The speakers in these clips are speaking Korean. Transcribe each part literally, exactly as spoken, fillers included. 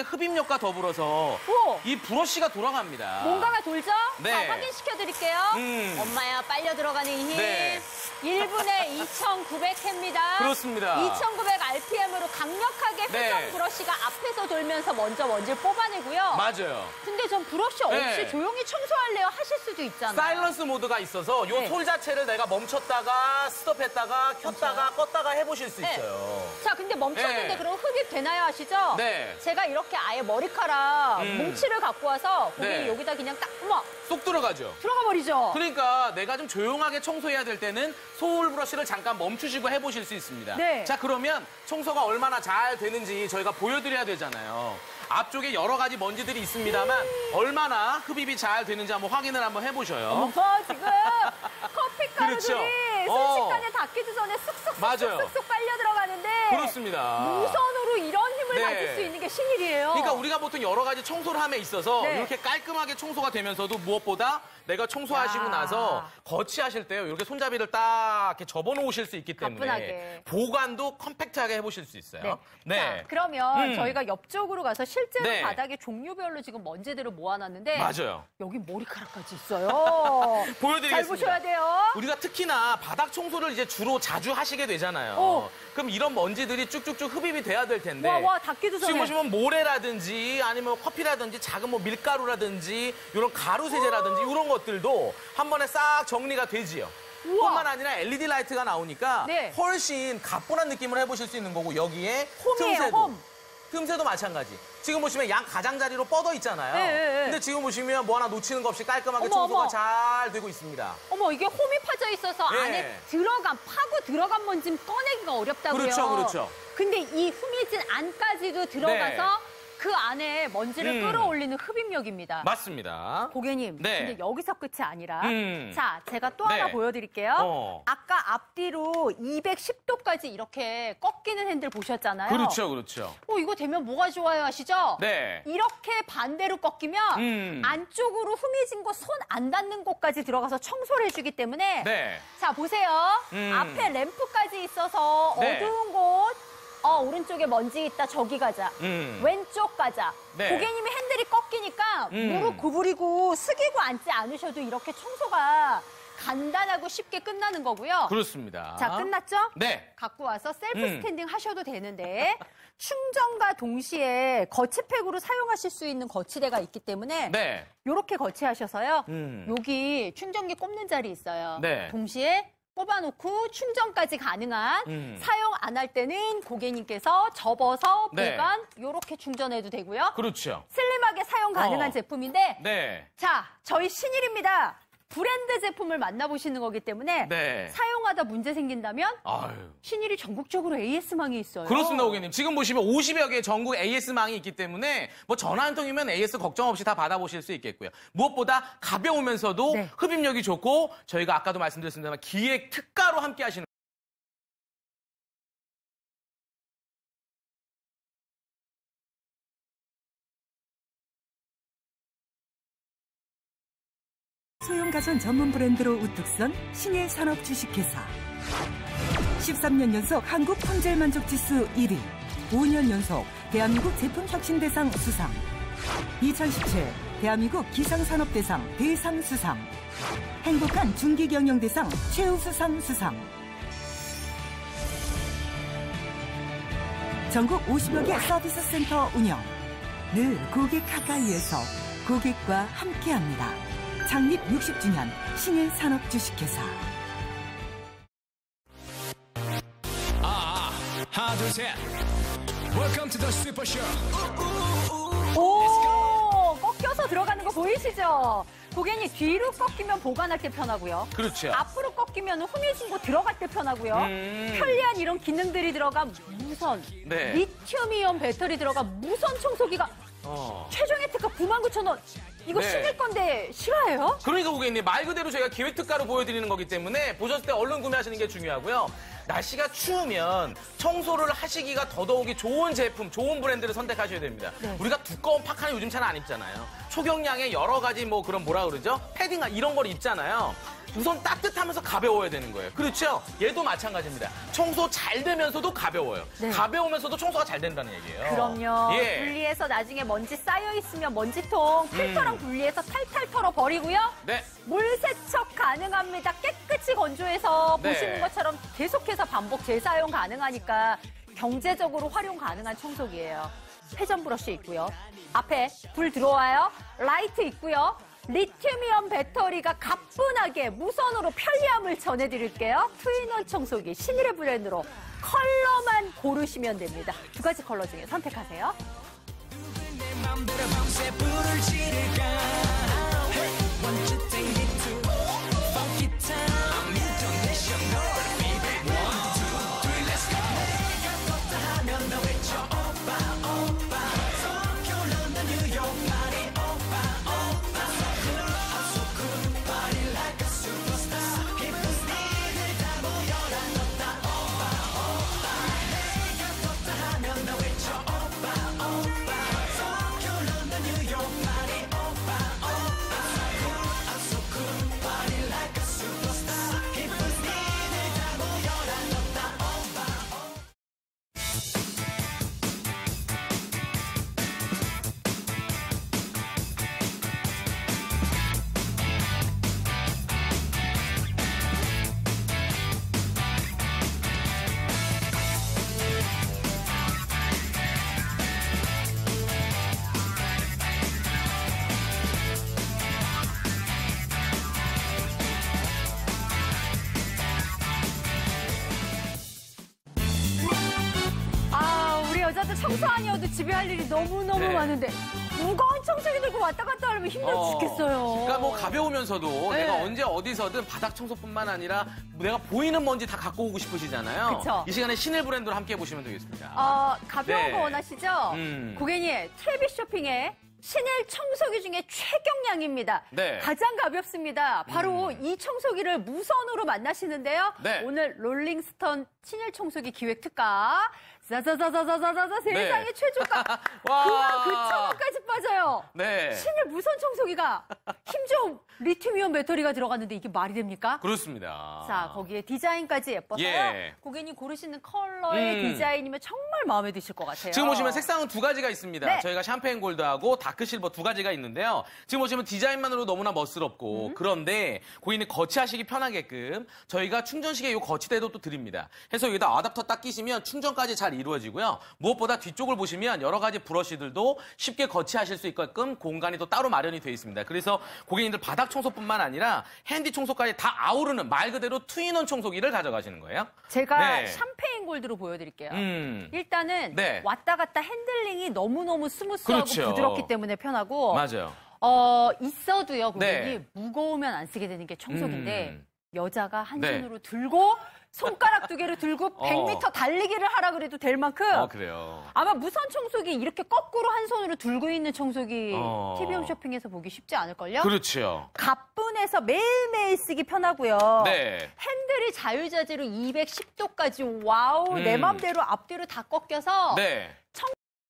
흡입력과 더불어서 오! 이 브러쉬가 돌아갑니다. 뭔가가 돌죠? 네. 자, 확인시켜드릴게요. 음. 엄마야, 빨려 들어가는 이 힘. 네. 일 분에 이천구백 회입니다. 그렇습니다. 이천구백 알피엠으로 강력하게 회전 네. 브러쉬가 앞에서 돌면서 먼저 먼지를 뽑아내고요. 맞아요. 근데 전 브러쉬 없이 네. 조용히 청소할래요 하실 수도 있잖아요. 사일런스 모드가 있어서 이 네. 솔 자체를 내가 멈췄다가 스톱했다가 켰다가 껐다가 해보실 수 네. 있어요. 자, 근데 멈췄는데 네. 그럼 흡입 되나요 하시죠? 네. 제가 이렇게 아예 머리카락 음. 뭉치를 갖고 와서 고객이 네. 여기다 그냥 딱, 어머, 쏙 들어가죠. 들어가 버리죠? 그러니까 내가 좀 조용하게 청소해야 될 때는 소울 브러쉬를 잠깐 멈추시고 해보실 수 있습니다. 네. 자, 그러면 청소가 얼마나 잘 되는지 저희가 보여드려야 되잖아요. 앞쪽에 여러 가지 먼지들이 있습니다만 음. 얼마나 흡입이 잘 되는지 한번 확인을 한번 해보셔요. 어머, 지금 커피 가루들이 그렇죠. 어. 순식간에 닿기도 전에 쑥쑥 맞아요. 쑥쑥 빨려 들어가는데 그렇습니다. 무선으로 이런 힘을 네. 가질 수 있는 게 신일이에요. 그러니까 우리가 보통 여러 가지 청소를 함에 있어서 네. 이렇게 깔끔하게 청소가 되면서도 무엇보다 내가 청소하시고 야. 나서 거치하실 때요. 이렇게 손잡이를 딱 이렇게 접어놓으실 수 있기 때문에 가뿐하게. 보관도 컴팩트하게 해보실 수 있어요. 네. 자, 그러면 음. 저희가 옆쪽으로 가서 실제로 네. 바닥에 종류별로 지금 먼지들을 모아놨는데 맞아요. 여기 머리카락까지 있어요. 보여드리겠습니다. 잘 보셔야 돼요. 우리가 특히나 바닥 청소를 이제 주로 자주 하시게 되잖아요. 오. 그럼 이런 먼지들이 쭉쭉쭉 흡입이 돼야 될 텐데. 와, 와, 닿기도 전에. 지금 보시면 모래라든지 아니면 커피라든지 작은 뭐 밀가루라든지 이런 가루 세제라든지 이런 것들도 한 번에 싹 정리가 되지요. 우와. 뿐만 아니라 엘이디 라이트가 나오니까 네. 훨씬 가뿐한 느낌을 해보실 수 있는 거고 여기에 홈이에요, 틈새도. 홈. 틈새도 마찬가지. 지금 보시면 양 가장자리로 뻗어 있잖아요. 네, 네, 네. 근데 지금 보시면 뭐 하나 놓치는 거 없이 깔끔하게 어머, 청소가 어머. 잘 되고 있습니다. 어머, 이게 홈이 파져 있어서 네. 안에 들어간, 파고 들어간 먼지 꺼내기가 어렵다고요. 그렇죠, 그렇죠. 근데 이 흠이진 안까지도 들어가서 그 안에 먼지를 음. 끌어올리는 흡입력입니다. 맞습니다. 고객님, 네. 근데 여기서 끝이 아니라 음. 자, 제가 또 네. 하나 보여드릴게요. 어. 아까 앞뒤로 이백십 도까지 이렇게 꺾이는 핸들 보셨잖아요. 그렇죠, 그렇죠. 어, 이거 되면 뭐가 좋아요 하시죠? 네. 이렇게 반대로 꺾이면 음. 안쪽으로 흠이진 곳, 손 안 닿는 곳까지 들어가서 청소를 해주기 때문에 네. 자, 보세요. 음. 앞에 램프까지 있어서 네. 어두운 곳, 어, 오른쪽에 먼지 있다, 저기 가자. 음. 왼쪽 가자. 네. 고객님이 핸들이 꺾이니까 음. 무릎 구부리고 숙이고 앉지 않으셔도 이렇게 청소가 간단하고 쉽게 끝나는 거고요. 그렇습니다. 자, 끝났죠? 네. 갖고 와서 셀프 음. 스탠딩 하셔도 되는데 충전과 동시에 거치팩으로 사용하실 수 있는 거치대가 있기 때문에 네. 이렇게 거치하셔서요. 음. 여기 충전기 꼽는 자리 있어요. 네. 동시에 뽑아놓고 충전까지 가능한 음. 사용 안 할 때는 고객님께서 접어서 네. 보관 이렇게 충전해도 되고요. 그렇죠. 슬림하게 사용 가능한 어. 제품인데 네. 자, 저희 신일입니다. 브랜드 제품을 만나보시는 거기 때문에 네. 사용하다 문제 생긴다면 아유. 신일이 전국적으로 에이에스망이 있어요. 그렇습니다, 고객님. 지금 보시면 오십여 개의 전국 에이에스망이 있기 때문에 뭐 전화 한 통이면 에이에스 걱정 없이 다 받아보실 수 있겠고요. 무엇보다 가벼우면서도 네. 흡입력이 좋고 저희가 아까도 말씀드렸습니다만 기획 특가로 함께 하시는 소형 가전 전문 브랜드로 우뚝 선 신일 산업 주식회사. 십삼 년 연속 한국 품질 만족 지수 일 위, 오 년 연속 대한민국 제품 혁신 대상 수상, 이천십칠 대한민국 기상산업 대상 대상 수상, 행복한 중기 경영 대상 최우수상 수상. 전국 오십여 개 서비스 센터 운영. 늘 고객 가까이에서 고객과 함께합니다. 창립 육십 주년 신일 산업 주식회사. 아, 하나 둘 셋. Welcome to the Super Show. 오, 꺾여서 들어가는 거 보이시죠? 고객님 뒤로 꺾이면 보관할 때 편하고요. 그렇죠. 앞으로 꺾이면 흠해진 곳 들어갈 때 편하고요. 음. 편리한 이런 기능들이 들어간 무선, 네. 리튬이온 배터리 들어간 무선 청소기가 어. 최종 혜택가 구만 구천 원. 이거 네. 신일 건데 싫어요? 그러니까 고객님 말 그대로 저희가 기획 특가로 보여드리는 거기 때문에 보셨을 때 얼른 구매하시는 게 중요하고요. 날씨가 추우면 청소를 하시기가 더더욱이 좋은 제품, 좋은 브랜드를 선택하셔야 됩니다. 네. 우리가 두꺼운 파카는 요즘 잘 안 입잖아요. 초경량의 여러 가지 뭐 그런 뭐라 그러죠? 패딩 이런 걸 입잖아요. 우선 따뜻하면서 가벼워야 되는 거예요. 그렇죠? 얘도 마찬가지입니다. 청소 잘 되면서도 가벼워요. 네. 가벼우면서도 청소가 잘 된다는 얘기예요. 그럼요. 예. 분리해서 나중에 먼지 쌓여있으면 먼지통 필터랑 분리해서 탈탈 털어 버리고요. 네. 물 세척 가능합니다. 깨끗이 건조해서 네. 보시는 것처럼 계속해서 반복 재사용 가능하니까 경제적으로 활용 가능한 청소기예요. 회전 브러쉬 있고요. 앞에 불 들어와요. 라이트 있고요. 리튬이온 배터리가 가뿐하게 무선으로 편리함을 전해드릴게요. 투인원 청소기 신일의 브랜드로 컬러만 고르시면 됩니다. 두 가지 컬러 중에 선택하세요. 여자들 청소 아니어도 집에 할 일이 너무너무 네. 많은데 무거운 청소기 들고 왔다 갔다 하려면 힘들어 어, 죽겠어요. 그러니까 뭐 가벼우면서도 네. 내가 언제 어디서든 바닥 청소뿐만 아니라 내가 보이는 먼지 다 갖고 오고 싶으시잖아요. 그쵸. 이 시간에 신일 브랜드로 함께 해보시면 되겠습니다. 어, 가벼운 네. 거 원하시죠? 음. 고객님, 트래비 쇼핑에 신일 청소기 중에 최경량입니다. 네. 가장 가볍습니다. 바로 음. 이 청소기를 무선으로 만나시는데요. 네. 오늘 롤링스톤 신일 청소기 기획 특가. 자자자자자자자 세상에 네. 최저가 와. 그만 그천 원까지 빠져요. 네. 신일 무선 청소기가 힘 좀 리튬이온 배터리가 들어갔는데 이게 말이 됩니까? 그렇습니다. 자, 거기에 디자인까지 예뻐서요. 예. 고객님 고르시는 컬러의 음. 디자인이면 정말 마음에 드실 것 같아요. 지금 보시면 색상은 두 가지가 있습니다. 네. 저희가 샴페인 골드하고 다크 실버 두 가지가 있는데요. 지금 보시면 디자인만으로 너무나 멋스럽고 음. 그런데 고객님 거치하시기 편하게끔 저희가 충전식에 이 거치대도 또 드립니다. 해서 여기다 아답터 딱 끼시면 충전까지 잘 이루어지고요. 무엇보다 뒤쪽을 보시면 여러 가지 브러쉬들도 쉽게 거치하실 수 있게끔 공간이 또 따로 마련이 되어 있습니다. 그래서 고객님들 바닥 청소뿐만 아니라 핸디 청소까지 다 아우르는 말 그대로 투인원 청소기를 가져가시는 거예요. 제가 네. 샴페인 골드로 보여드릴게요. 음. 일단은 네. 왔다 갔다 핸들링이 너무너무 스무스하고 그렇죠. 부드럽기 때문에 편하고 맞아요. 어, 있어도요, 고객님 네. 무거우면 안 쓰게 되는 게 청소기인데 음. 여자가 한 네. 손으로 들고 손가락 두 개를 들고 어. 백 미터 달리기를 하라 그래도 될 만큼 어, 그래요. 아마 무선 청소기 이렇게 거꾸로 한 손으로 들고 있는 청소기 어. 티비홈 쇼핑에서 보기 쉽지 않을걸요? 그렇죠. 가뿐해서 매일매일 쓰기 편하고요. 네. 핸들이 자유자재로 이백십 도까지 와우 음. 내 맘대로 앞뒤로 다 꺾여서 네. 청-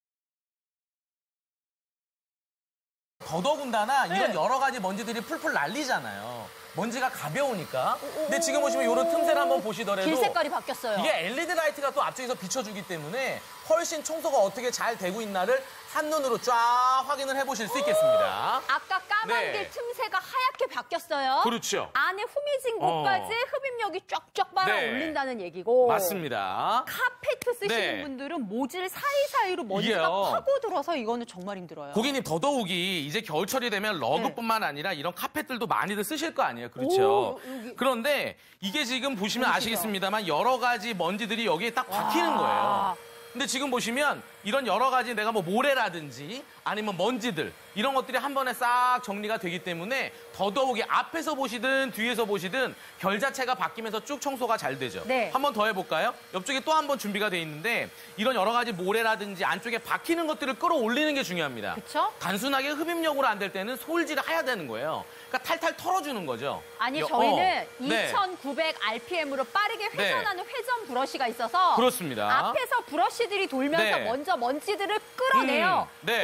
더더군다나 이런 네. 여러 가지 먼지들이 풀풀 날리잖아요. 먼지가 가벼우니까. 근데 지금 보시면 이런 틈새를 한번 보시더라도 길 색깔이 바뀌었어요. 이게 엘이디 라이트가 또 앞쪽에서 비춰주기 때문에 훨씬 청소가 어떻게 잘 되고 있나를 한눈으로 쫙 확인을 해보실 수 있겠습니다. 아까 까만 네. 길 틈새가 하얗게 바뀌었어요. 그렇죠. 안에 후미진 어. 곳까지 흡입력이 쫙쫙 빨아 네. 올린다는 얘기고. 맞습니다. 카페트 쓰시는 네. 분들은 모질 사이사이로 먼지가 이게요. 파고들어서 이거는 정말 힘들어요. 고객님 더더욱이 이제 겨울철이 되면 러그뿐만 아니라 이런 카펫들도 많이들 쓰실 거 아니에요. 그렇죠. 오, 여기. 그런데 이게 지금 보시면 보이시죠? 아시겠습니다만 여러 가지 먼지들이 여기에 딱 박히는 거예요. 근데 지금 보시면 이런 여러 가지 내가 뭐 모래라든지 아니면 먼지들 이런 것들이 한 번에 싹 정리가 되기 때문에 더더욱이 앞에서 보시든 뒤에서 보시든 결 자체가 바뀌면서 쭉 청소가 잘 되죠. 네. 한 번 더 해볼까요? 옆쪽에 또 한 번 준비가 돼 있는데 이런 여러 가지 모래라든지 안쪽에 박히는 것들을 끌어올리는 게 중요합니다. 그쵸? 단순하게 흡입력으로 안 될 때는 솔질을 해야 되는 거예요. 그러니까 탈탈 털어주는 거죠. 아니 여- 저희는 어, 네. 이천구백 알피엠으로 빠르게 회전하는 회전 브러쉬가 있어서 그렇습니다. 앞에서 브러쉬들이 돌면서 네. 먼저 먼지들을 끌어내요. 음, 네.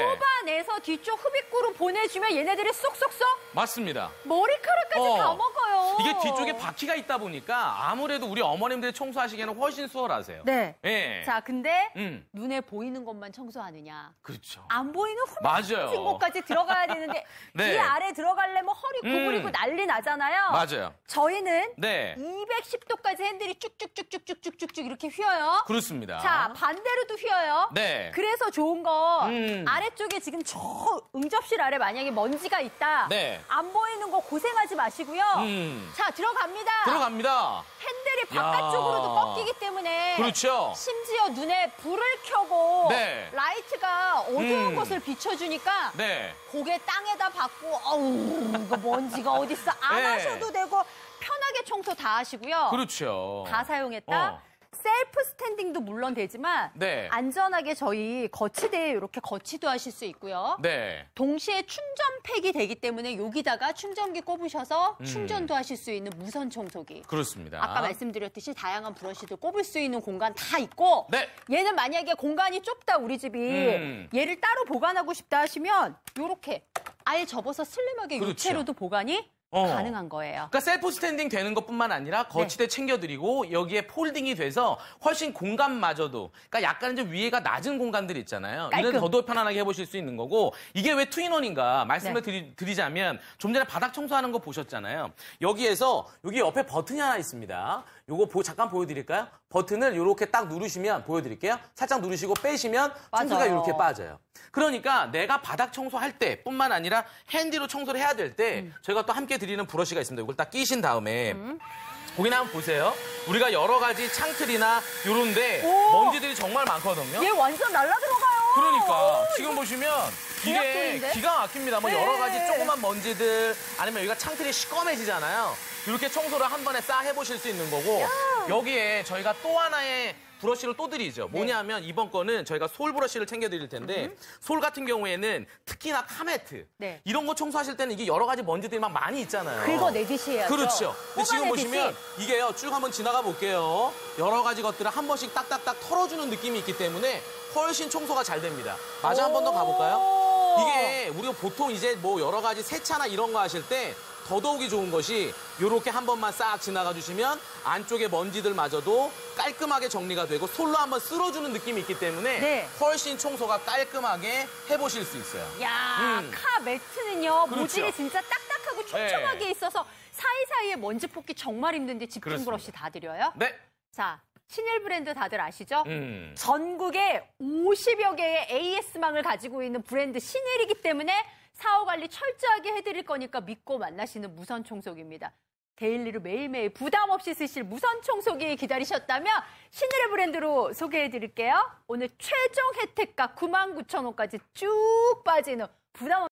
뽑아내서 뒤쪽 흡입구로 보내주면 얘네들이 쏙쏙쏙 맞습니다. 머리카락까지 어. 다 먹어요. 이게 뒤쪽에 바퀴가 있다 보니까 아무래도 우리 어머님들이 청소하시기에는 훨씬 수월하세요. 네. 예. 자, 근데 음. 눈에 보이는 것만 청소하느냐. 그렇죠. 안 보이는 맞아요. 흠진 곳까지 들어가야 되는데 네. 이 아래 들어가려면 허리 구부리고 음. 난리 나잖아요. 맞아요. 저희는 네. 이백십 도까지 핸들이 쭉쭉쭉쭉쭉쭉쭉 이렇게 휘어요. 그렇습니다. 자, 반대로도 휘어요. 네. 그래서 좋은 거 음. 아래쪽에 지금 저 응접실 아래 만약에 먼지가 있다. 네. 안 보이는 거 고생하지 마시고요. 음. 자, 들어갑니다. 들어갑니다. 핸들이 야. 바깥쪽으로도 꺾이기 때문에 그렇죠. 심지어 눈에 불을 켜고 네. 라이트가 어두운 음. 곳을 비춰주니까 네. 고개 땅에다 박고 어우 이거 먼지가 어딨어 안 네. 하셔도 되고 편하게 청소 다 하시고요. 그렇죠. 다 사용했다. 어. 셀프 스탠딩도 물론 되지만 네. 안전하게 저희 거치대에 이렇게 거치도 하실 수 있고요. 네. 동시에 충전팩이 되기 때문에 여기다가 충전기 꼽으셔서 음. 충전도 하실 수 있는 무선 청소기. 그렇습니다. 아까 말씀드렸듯이 다양한 브러쉬들 꼽을 수 있는 공간 다 있고 네. 얘는 만약에 공간이 좁다 우리 집이 음. 얘를 따로 보관하고 싶다 하시면 이렇게 아예 접어서 슬림하게 그렇죠. 요체로도 보관이 어. 가능한 거예요. 그러니까 셀프 스탠딩 되는 것뿐만 아니라 거치대 네. 챙겨드리고 여기에 폴딩이 돼서 훨씬 공간마저도 그러니까 약간 좀 위에가 낮은 공간들 있잖아요. 깔끔. 이런 더더 편안하게 해보실 수 있는 거고 이게 왜 투인원인가 말씀을 네. 드리, 드리자면 좀 전에 바닥 청소하는 거 보셨잖아요. 여기에서 여기 옆에 버튼이 하나 있습니다. 요거 보, 잠깐 보여드릴까요? 버튼을 이렇게 딱 누르시면 보여드릴게요. 살짝 누르시고 빼시면 청소가 맞아요. 이렇게 빠져요. 그러니까 내가 바닥 청소할 때 뿐만 아니라 핸디로 청소를 해야 될 때 음. 저희가 또 함께 드리는 브러쉬가 있습니다. 이걸 딱 끼신 다음에 거기나 한번 보세요. 우리가 여러 가지 창틀이나 요런데 오. 먼지들이 정말 많거든요. 얘 완전 날라 들어가요. 그러니까 오, 지금 보시면 이게 계약돌인데? 기가 막힙니다. 뭐 네. 여러 가지 조그만 먼지들 아니면 여기가 창틀이 시꺼매지잖아요. 이렇게 청소를 한 번에 싹 해보실 수 있는 거고 여기에 저희가 또 하나의 브러쉬를 또 드리죠. 뭐냐면 이번 거는 저희가 솔 브러쉬를 챙겨드릴 텐데 솔 같은 경우에는 특히나 카메트 네. 이런 거 청소하실 때는 이게 여러 가지 먼지들이 막 많이 있잖아요. 긁어내듯이 해야죠. 그렇죠. 근데 지금 뽑아내듯이. 보시면 이게요 쭉 한번 지나가 볼게요. 여러 가지 것들을 한 번씩 딱딱딱 털어주는 느낌이 있기 때문에 훨씬 청소가 잘 됩니다. 마저 한 번 더 가볼까요? 이게 우리가 보통 이제 뭐 여러 가지 세차나 이런 거 하실 때 더더욱이 좋은 것이 이렇게 한 번만 싹 지나가 주시면 안쪽에 먼지들마저도 깔끔하게 정리가 되고 솔로 한번 쓸어주는 느낌이 있기 때문에 네. 훨씬 청소가 깔끔하게 해보실 수 있어요. 야, 음. 카 매트는요, 그렇죠. 모질이 진짜 딱딱하고 촘촘하게 네. 있어서 사이사이에 먼지 뽑기 정말 힘든데 집중 그렇습니다. 브러쉬 다 드려요. 네. 자, 신일 브랜드 다들 아시죠? 음. 전국에 오십여 개의 에이에스망을 가지고 있는 브랜드 신일이기 때문에 사후 관리 철저하게 해드릴 거니까 믿고 만나시는 무선 청소기입니다. 데일리로 매일매일 부담 없이 쓰실 무선 청소기 기다리셨다면 신일의 브랜드로 소개해드릴게요. 오늘 최종 혜택가 구만 구천 원까지 쭉 빠지는 부담 없이